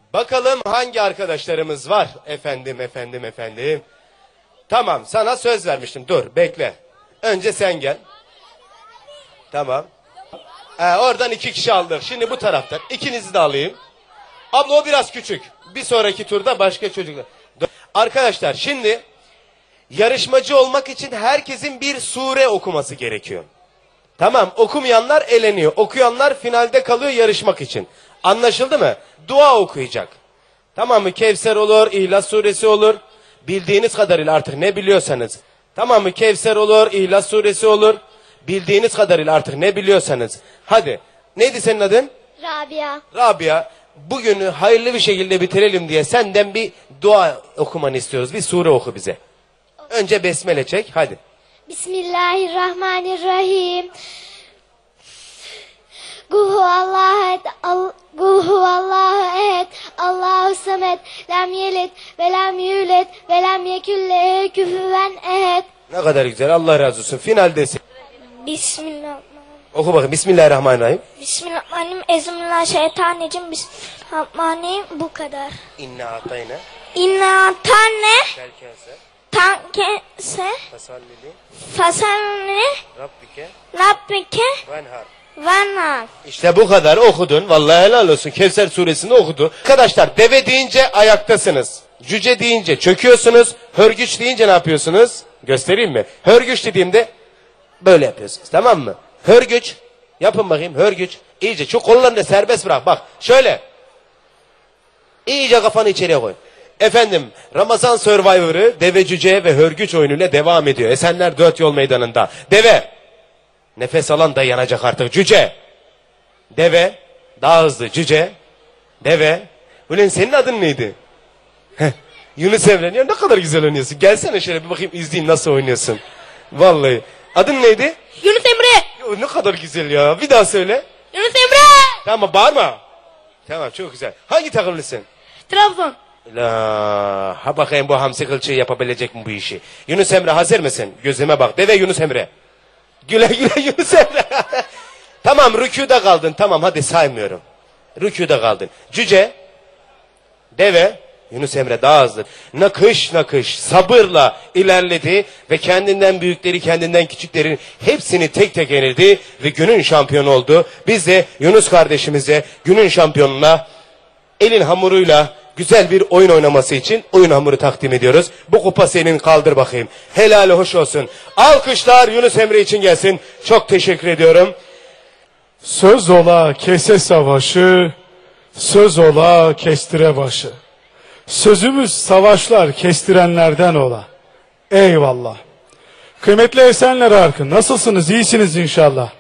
Bakalım hangi arkadaşlarımız var? Efendim. Tamam, sana söz vermiştim. Dur, bekle. Önce sen gel. Tamam. Oradan 2 kişi aldık. Şimdi bu taraftan. İkinizi de alayım. Abla o biraz küçük. Bir sonraki turda başka çocuklar. Arkadaşlar şimdi yarışmacı olmak için herkesin bir sure okuması gerekiyor. Tamam, okumayanlar eleniyor. Okuyanlar finalde kalıyor yarışmak için. Anlaşıldı mı? Dua okuyacak. Tamam mı? Kevser olur, İhlas suresi olur. Bildiğiniz kadarıyla artık ne biliyorsanız. Tamam mı? Kevser olur, İhlas suresi olur. Bildiğiniz kadarıyla artık ne biliyorsanız. Hadi. Neydi senin adın? Rabia. Rabia. Bugünü hayırlı bir şekilde bitirelim diye senden bir dua okumanı istiyoruz. Bir sure oku bize. Önce besmele çek. Hadi. Bismillahirrahmanirrahim. Kul huvallahu ehad, Allahu samed, lem yelid ve lem yulid ve lem yekun lehu kufuven ehad. Ne kadar güzel. Allah razı olsun. Finaldesin. Bismillahirrahmanirrahim. Oku bakayım. Bismillahirrahmanirrahim. Bismillahirrahmanirrahim. Euzubillahimineşşeytanirracim. Bismillahirrahmanirrahim. Bu kadar. İnna atayna. İnna tanne Belkese. tankese Fasallili. fasalli Rabbike. rabbike Venhar. venar. İşte bu kadar okudun. Vallahi helal olsun. Kevser suresini okudu. Arkadaşlar deve deyince ayaktasınız. Cüce deyince çöküyorsunuz. Hörgüç deyince ne yapıyorsunuz? Göstereyim mi? Hörgüç dediğimde böyle yapıyorsunuz. Tamam mı? Hörgüç. Yapın bakayım. Hörgüç. İyice çok kollarını da serbest bırak. Bak şöyle. İyice kafanı içeriye koy. Efendim Ramazan Survivor'ı deve cüce ve hörgüç oyunuyla devam ediyor. Esenler 4 Yol Meydanı'nda. Deve. Nefes alan da yanacak artık. Cüce. Deve. Daha hızlı. Cüce. Deve. Ulan senin adın neydi? Heh. Yunus Emre. Ya ne kadar güzel oynuyorsun. Gelsene şöyle bir bakayım izleyeyim nasıl oynuyorsun. Vallahi. Adın neydi? Yunus Emre. Ya, ne kadar güzel ya. Bir daha söyle. Yunus Emre. Tamam bağırma. Tamam çok güzel. Hangi takımlısın? Trabzon. La, ha bakayım bu hamsi kılçığı yapabilecek mi bu işi? Yunus Emre hazır mısın? Gözüme bak. Deve Yunus Emre. Güle güle Yunus Emre. Tamam rükûda kaldın. Tamam hadi saymıyorum. Rükûda kaldın. Cüce. Deve. Yunus Emre daha hızlı. Nakış nakış sabırla ilerledi ve kendinden büyükleri kendinden küçüklerin hepsini tek tek yenildi ve günün şampiyonu oldu. Biz de Yunus kardeşimize günün şampiyonuna elin hamuruyla güzel bir oyun oynaması için oyun hamuru takdim ediyoruz. Bu kupa senin, kaldır bakayım. Helali hoş olsun. Alkışlar Yunus Emre için gelsin. Çok teşekkür ediyorum. Söz ola kese savaşı, söz ola kestire başı. Sözümüz savaşlar kestirenlerden ola. Eyvallah. Kıymetli Esenler halkı, nasılsınız? İyisiniz inşallah.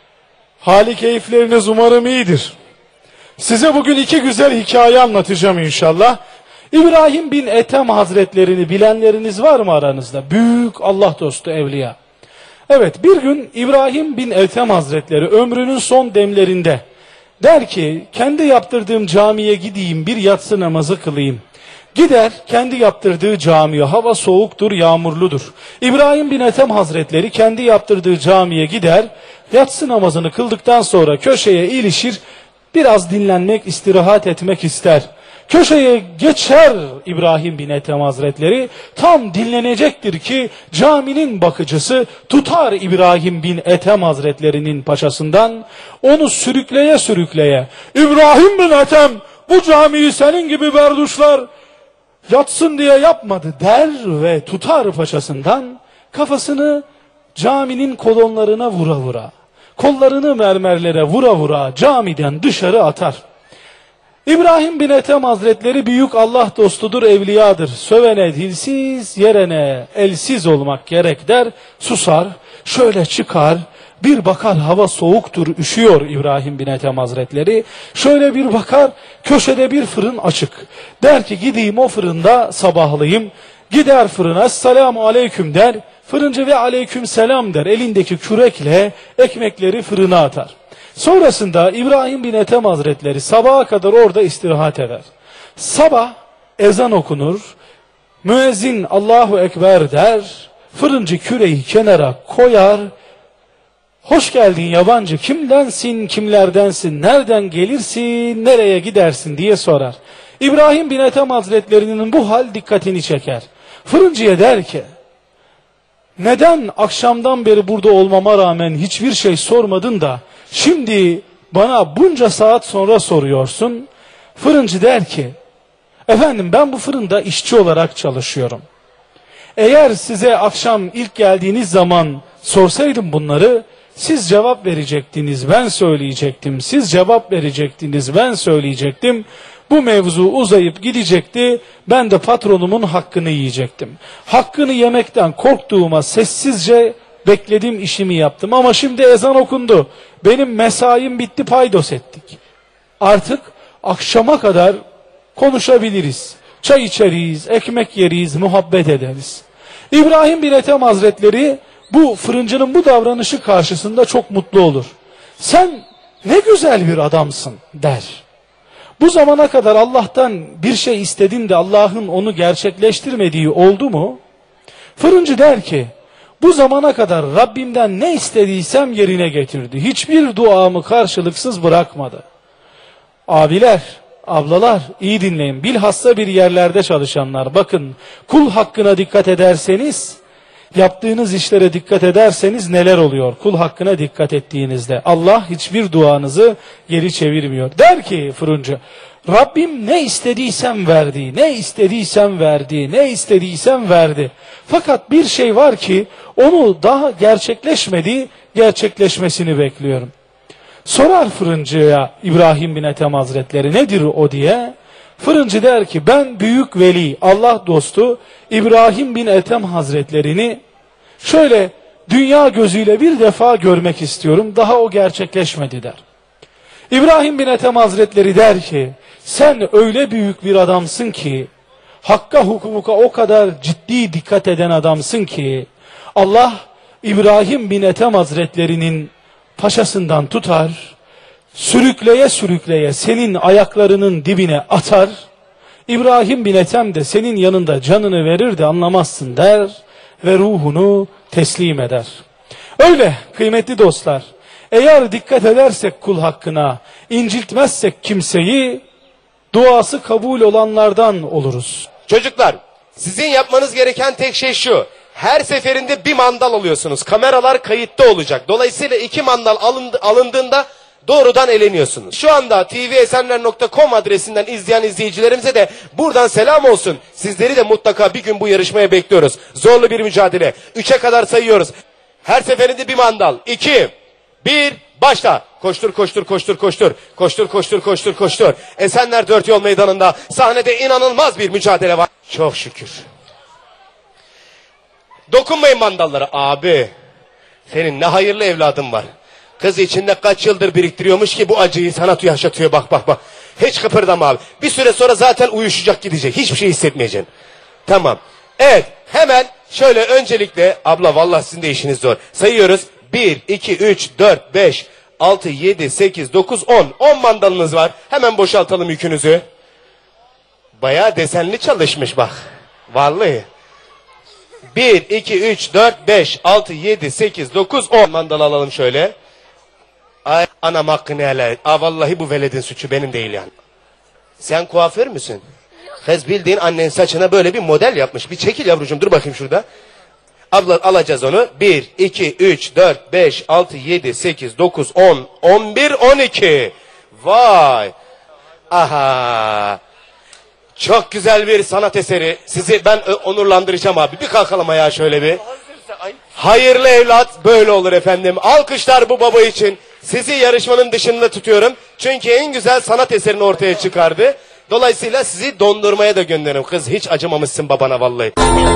Hali keyifleriniz umarım iyidir. Size bugün 2 güzel hikaye anlatacağım inşallah. İbrahim bin Ethem Hazretlerini bilenleriniz var mı aranızda? Büyük Allah dostu evliya. Evet, bir gün İbrahim bin Ethem Hazretleri ömrünün son demlerinde der ki kendi yaptırdığım camiye gideyim, bir yatsı namazı kılayım. Gider kendi yaptırdığı camiye, hava soğuktur, yağmurludur. İbrahim bin Ethem Hazretleri kendi yaptırdığı camiye gider, yatsı namazını kıldıktan sonra köşeye ilişir, biraz dinlenmek, istirahat etmek ister. Köşeye geçer İbrahim bin Ethem Hazretleri, tam dinlenecektir ki caminin bakıcısı tutar İbrahim bin Ethem Hazretleri'nin paçasından, onu sürükleye sürükleye, İbrahim bin Ethem bu camiyi senin gibi berduşlar yatsın diye yapmadı der ve tutar paçasından, kafasını caminin kolonlarına vura vura, kollarını mermerlere vura vura camiden dışarı atar. İbrahim bin Ethem Hazretleri büyük Allah dostudur, evliyadır. Sövene dilsiz, yerene elsiz olmak gerek der, susar, şöyle çıkar, bir bakar hava soğuktur, üşüyor İbrahim bin Ethem Hazretleri. Şöyle bir bakar, köşede bir fırın açık. Der ki gideyim o fırında sabahlayayım. Gider fırına, esselamu aleyküm der. Fırıncı ve aleyküm selam der. Elindeki kürekle ekmekleri fırına atar. Sonrasında İbrahim bin Ethem Hazretleri sabaha kadar orada istirahat eder. Sabah ezan okunur, müezzin Allahu Ekber der, fırıncı küreği kenara koyar, hoş geldin yabancı, kimdensin, kimlerdensin, nereden gelirsin, nereye gidersin diye sorar. İbrahim bin Ethem Hazretlerinin bu hal dikkatini çeker. Fırıncıya der ki, neden akşamdan beri burada olmama rağmen hiçbir şey sormadın da şimdi bana bunca saat sonra soruyorsun? Fırıncı der ki, efendim ben bu fırında işçi olarak çalışıyorum. Eğer size akşam ilk geldiğiniz zaman sorsaydım bunları, siz cevap verecektiniz, ben söyleyecektim. Siz cevap verecektiniz, ben söyleyecektim. Bu mevzu uzayıp gidecekti, ben de patronumun hakkını yiyecektim. Hakkını yemekten korktuğuma sessizce bekledim, işimi yaptım. Ama şimdi ezan okundu, benim mesaim bitti, paydos ettik. Artık akşama kadar konuşabiliriz, çay içeriz, ekmek yeriz, muhabbet ederiz. İbrahim bin Ethem Hazretleri bu fırıncının bu davranışı karşısında çok mutlu olur. Sen ne güzel bir adamsın der. Bu zamana kadar Allah'tan bir şey istedin de Allah'ın onu gerçekleştirmediği oldu mu? Fırıncı der ki, bu zamana kadar Rabbimden ne istediysem yerine getirdi. Hiçbir duamı karşılıksız bırakmadı. Abiler, ablalar iyi dinleyin. Bilhassa bir yerlerde çalışanlar, bakın, kul hakkına dikkat ederseniz, yaptığınız işlere dikkat ederseniz neler oluyor? Kul hakkına dikkat ettiğinizde Allah hiçbir duanızı geri çevirmiyor. Der ki fırıncı, Rabbim ne istediysem verdi, ne istediysem verdi, ne istediysem verdi. Fakat bir şey var ki onu daha gerçekleşmedi, gerçekleşmesini bekliyorum. Sorar fırıncıya İbrahim bin Ethem Hazretleri, nedir o diye. Fırıncı der ki, ben büyük veli, Allah dostu İbrahim bin Ethem Hazretlerini şöyle dünya gözüyle bir defa görmek istiyorum, daha o gerçekleşmedi der. İbrahim bin Ethem Hazretleri der ki, sen öyle büyük bir adamsın ki, hakka hukuka o kadar ciddi dikkat eden adamsın ki, Allah İbrahim bin Ethem Hazretlerinin paşasından tutar, sürükleye sürükleye senin ayaklarının dibine atar, İbrahim bin Ethem de senin yanında canını verir de anlamazsın der ve ruhunu teslim eder. Öyle kıymetli dostlar, eğer dikkat edersek kul hakkına, inciltmezsek kimseyi, duası kabul olanlardan oluruz. Çocuklar, sizin yapmanız gereken tek şey şu. Her seferinde bir mandal alıyorsunuz. Kameralar kayıtta olacak. Dolayısıyla 2 mandal alındığında doğrudan eleniyorsunuz. Şu anda tvesenler.com adresinden izleyen izleyicilerimize de buradan selam olsun. Sizleri de mutlaka bir gün bu yarışmaya bekliyoruz. Zorlu bir mücadele. 3'e kadar sayıyoruz. Her seferinde bir mandal. 2, 1, başla. Koştur, koştur, koştur, koştur. Koştur, koştur, koştur, koştur. Esenler 4 Yol Meydanı'nda sahnede inanılmaz bir mücadele var. Çok şükür. Dokunmayın mandallara. Abi, senin ne hayırlı evladın var. Kız içinde kaç yıldır biriktiriyormuş ki bu acıyı sana yaşatıyor. Bak bak bak. Hiç kıpırdama abi. Bir süre sonra zaten uyuşacak, gidecek. Hiçbir şey hissetmeyeceksin. Tamam. Evet, hemen şöyle öncelikle, abla vallahi sizin de işiniz zor. Sayıyoruz. 1, 2, 3, 4, 5, 6, 7, 8, 9, 10. 10 mandalınız var. Hemen boşaltalım yükünüzü. Bayağı desenli çalışmış bak. Vallahi. 1, 2, 3, 4, 5, 6, 7, 8, 9, 10 mandal alalım şöyle. Ay anam hakkını helal et. Aa, vallahi bu veledin suçu benim değil yani. Sen kuaför müsün? Kız bildiğin annen saçına böyle bir model yapmış. Bir çekil yavrucuğum, dur bakayım şurada. Abla alacağız onu. 1, 2, 3, 4, 5, 6, 7, 8, 9, 10, 11, 12. Vay. Aha. Çok güzel bir sanat eseri. Sizi ben onurlandıracağım abi. Bir kalkalım ayağa şöyle bir. Hayırlı evlat böyle olur efendim. Alkışlar bu baba için. Sizi yarışmanın dışında tutuyorum. Çünkü en güzel sanat eserini ortaya çıkardı. Dolayısıyla sizi dondurmaya da gönderirim. Kız hiç acımamışsın babana vallahi.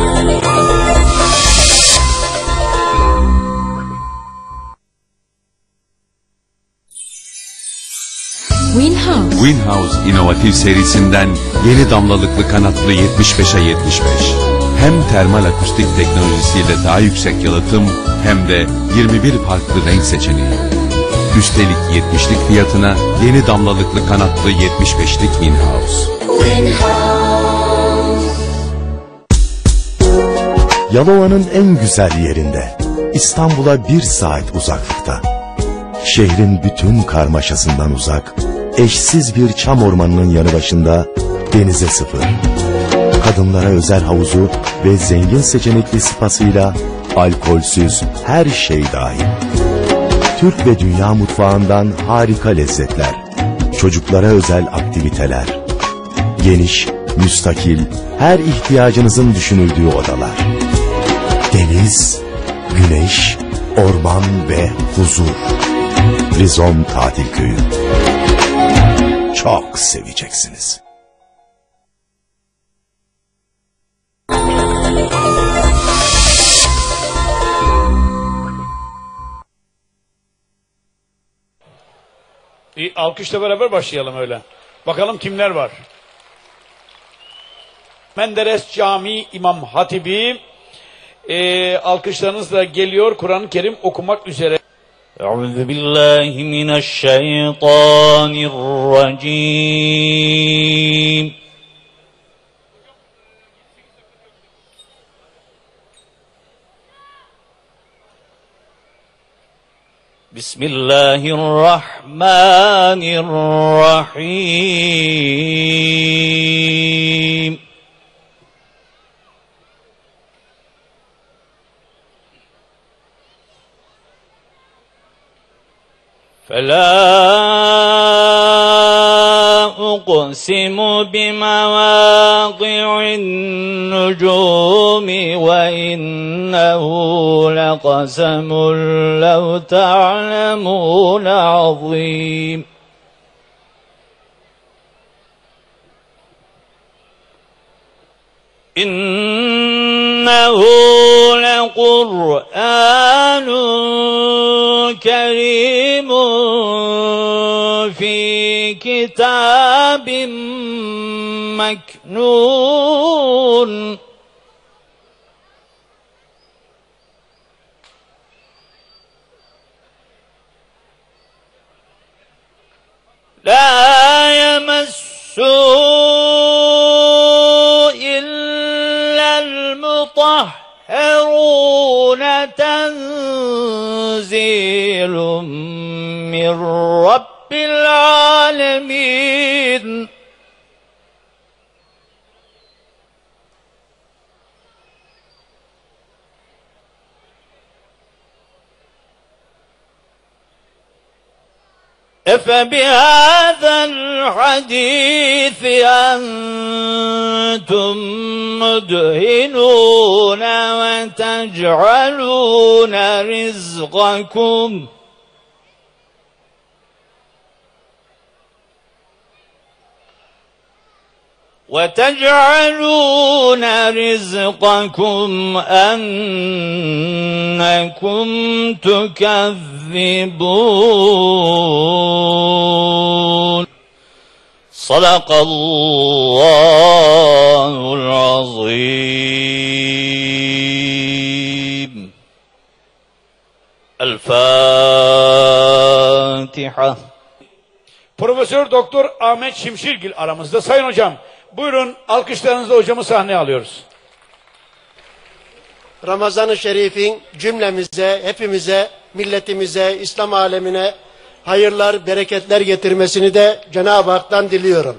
Winhouse inovatif serisinden yeni damlalıklı kanatlı 75'e 75. Hem termal akustik teknolojisiyle daha yüksek yalıtım hem de 21 farklı renk seçeneği. Üstelik 70'lik fiyatına yeni damlalıklı kanatlı 75'lik Winhouse. Yalova'nın en güzel yerinde, İstanbul'a 1 saat uzaklıkta. Şehrin bütün karmaşasından uzak, eşsiz bir çam ormanının yanı başında denize sıfır. Kadınlara özel havuzu ve zengin seçenekli spasıyla alkolsüz her şey dahil. Türk ve dünya mutfağından harika lezzetler, çocuklara özel aktiviteler, geniş, müstakil, her ihtiyacınızın düşünüldüğü odalar. Deniz, güneş, orman ve huzur. Rizom Tatil Köyü. Çok seveceksiniz. Bir alkışla beraber başlayalım öyle. Bakalım kimler var. Menderes Camii İmam Hatibi alkışlarınızla geliyor Kur'an-ı Kerim okumak üzere. Euzubillahimineşşeytanirracim. Bismillahirrahmanirrahim. فلا أقسم بمواقع النجوم وإنه لقسم لو تعلمون عظيم إنه لقرآن كريم في كتاب مكنون لا يمسه إلا المطهرون تنزيل من رب العالمين أفبهذا الحديث أنتم مدهنون وتجعلون رزقكم أنكم تكذبون صدق الله العظيم الفاتحة. Profesör Doktor Ahmet Şimşirgil aramızda. Sayın hocam, buyurun, alkışlarınızla hocamı sahneye alıyoruz. Ramazan-ı Şerif'in cümlemize, hepimize, milletimize, İslam alemine hayırlar, bereketler getirmesini de Cenab-ı Hak'tan diliyorum.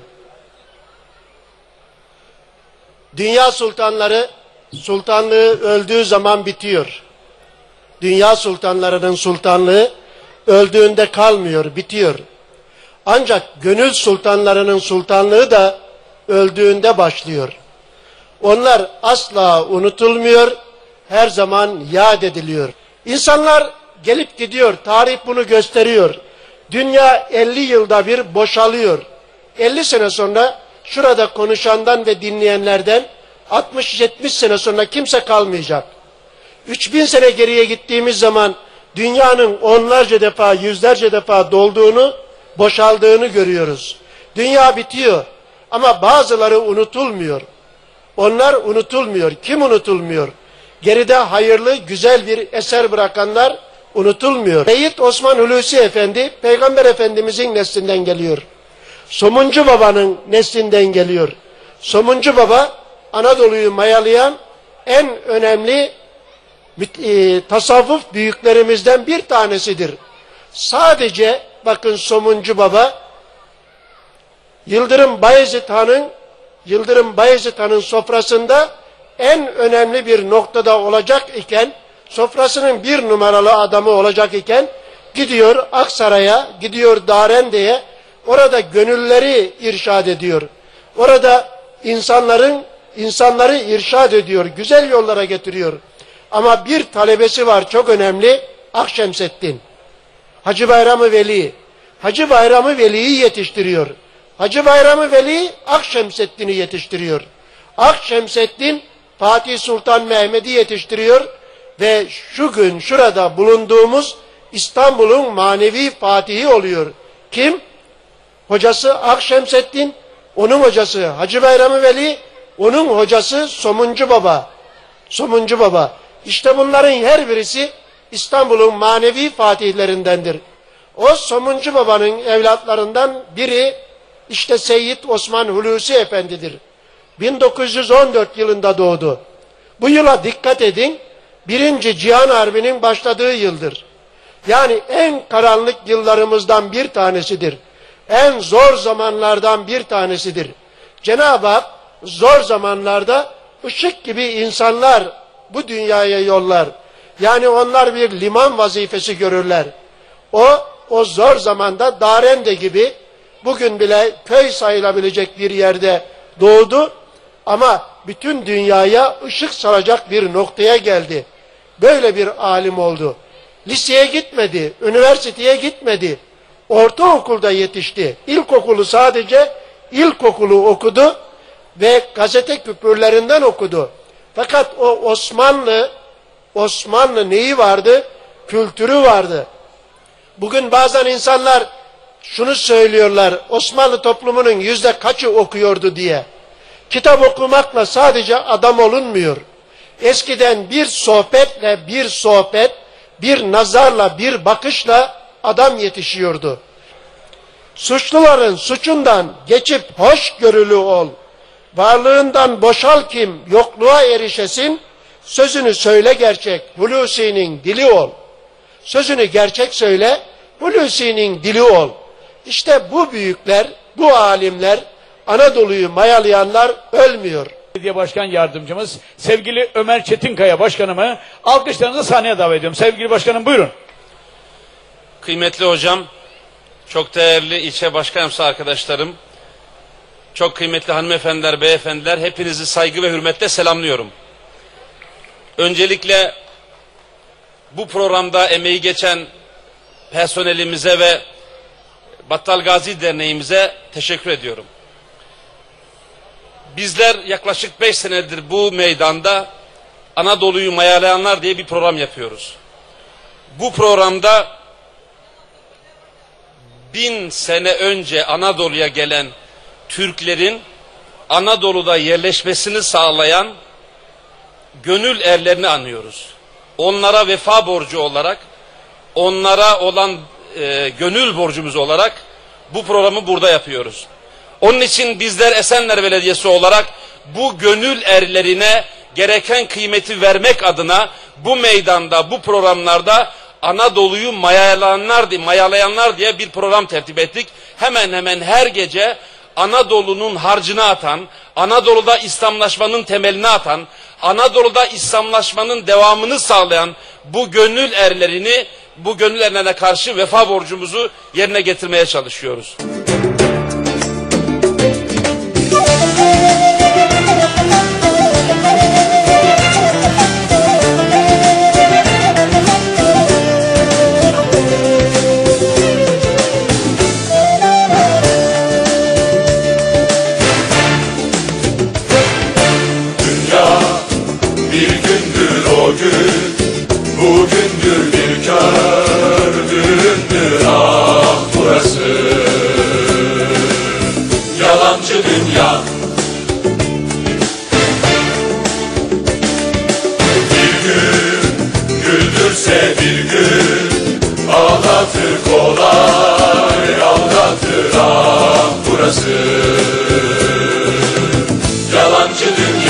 Dünya sultanları, sultanlığı öldüğü zaman bitiyor. Dünya sultanlarının sultanlığı öldüğünde kalmıyor, bitiyor. Ancak gönül sultanlarının sultanlığı da öldüğünde başlıyor. Onlar asla unutulmuyor, her zaman yad ediliyor. İnsanlar gelip gidiyor, tarih bunu gösteriyor. Dünya 50 yılda bir boşalıyor. 50 sene sonra şurada konuşandan ve dinleyenlerden 60-70 sene sonra kimse kalmayacak. 3000 sene geriye gittiğimiz zaman dünyanın onlarca defa, yüzlerce defa dolduğunu, boşaldığını görüyoruz. Dünya bitiyor ama bazıları unutulmuyor. Onlar unutulmuyor. Kim unutulmuyor? Geride hayırlı, güzel bir eser bırakanlar unutulmuyor. Seyyid Osman Hulusi Efendi, Peygamber Efendimizin neslinden geliyor. Somuncu Baba'nın neslinden geliyor. Somuncu Baba, Anadolu'yu mayalayan en önemli tasavvuf büyüklerimizden bir tanesidir. Sadece bakın Somuncu Baba, Yıldırım Bayezid Han'ın Yıldırım Bayezid Han'ın sofrasında en önemli bir noktada olacak iken, sofrasının bir numaralı adamı olacak iken, gidiyor Aksaray'a, gidiyor Darende'ye, orada gönülleri irşad ediyor. Orada insanları irşad ediyor, güzel yollara getiriyor. Ama bir talebesi var çok önemli, Akşemseddin. Hacı Bayram-ı Veli. Hacı Bayram-ı Veli'yi yetiştiriyor. Hacı Bayram-ı Veli Akşemseddin'i yetiştiriyor. Akşemseddin Fatih Sultan Mehmet'i yetiştiriyor ve şu gün şurada bulunduğumuz İstanbul'un manevi fatihi oluyor. Kim? Hocası Akşemseddin, onun hocası Hacı Bayram-ı Veli, onun hocası Somuncu Baba. Somuncu Baba. İşte bunların her birisi İstanbul'un manevi fatihlerindendir. O Somuncu Baba'nın evlatlarından biri işte Seyyid Osman Hulusi Efendi'dir. 1914 yılında doğdu. Bu yıla dikkat edin, 1. Cihan Harbi'nin başladığı yıldır. Yani en karanlık yıllarımızdan bir tanesidir. En zor zamanlardan bir tanesidir. Cenab-ı Hak zor zamanlarda ışık gibi insanlar bu dünyaya yollar. Yani onlar bir liman vazifesi görürler. O zor zamanda Darende gibi bugün bile köy sayılabilecek bir yerde doğdu ama bütün dünyaya ışık salacak bir noktaya geldi. Böyle bir alim oldu. Liseye gitmedi, üniversiteye gitmedi. Ortaokulda yetişti. İlkokulu sadece ilkokulu okudu ve gazete küpürlerinden okudu. Fakat o Osmanlı neyi vardı? Kültürü vardı. Bugün bazen insanlar şunu söylüyorlar, Osmanlı toplumunun %kaçı okuyordu diye. Kitap okumakla sadece adam olunmuyor. Eskiden bir sohbet, bir nazarla, bir bakışla adam yetişiyordu. Suçluların suçundan geçip hoşgörülü ol. Varlığından boşal kim, yokluğa erişesin. Sözünü söyle gerçek, Hulusi'nin dili ol. Sözünü gerçek söyle, Hulusi'nin dili ol. İşte bu büyükler, bu alimler, Anadolu'yu mayalayanlar ölmüyor. Belediye Başkan Yardımcımız sevgili Ömer Çetinkaya Başkanımı alkışlarınızı sahneye davet ediyorum. Sevgili Başkanım buyurun. Kıymetli hocam, çok değerli ilçe başkan yardımcısı arkadaşlarım, çok kıymetli hanımefendiler, beyefendiler, hepinizi saygı ve hürmetle selamlıyorum. Öncelikle bu programda emeği geçen personelimize ve Battal Gazi Derneğimize teşekkür ediyorum. Bizler yaklaşık 5 senedir bu meydanda Anadolu'yu mayalayanlar diye bir program yapıyoruz. Bu programda 1000 sene önce Anadolu'ya gelen Türklerin Anadolu'da yerleşmesini sağlayan gönül erlerini anıyoruz. Onlara vefa borcu olarak, onlara olan gönül borcumuz olarak bu programı burada yapıyoruz. Onun için bizler Esenler Belediyesi olarak bu gönül erlerine gereken kıymeti vermek adına bu meydanda, bu programlarda Anadolu'yu mayalayanlar diye bir program tertip ettik. Hemen hemen her gece Anadolu'nun harcını atan, Anadolu'da İslamlaşmanın temelini atan, Anadolu'da İslamlaşmanın devamını sağlayan bu gönül erlerini, bu gönül erlerine karşı vefa borcumuzu yerine getirmeye çalışıyoruz. Bugündür bir kördüğündür ah burası. Yalancı dünya. Bir gün güldürse bir gün ağlatır, kolay aldatır ah burası. Yalancı dünya.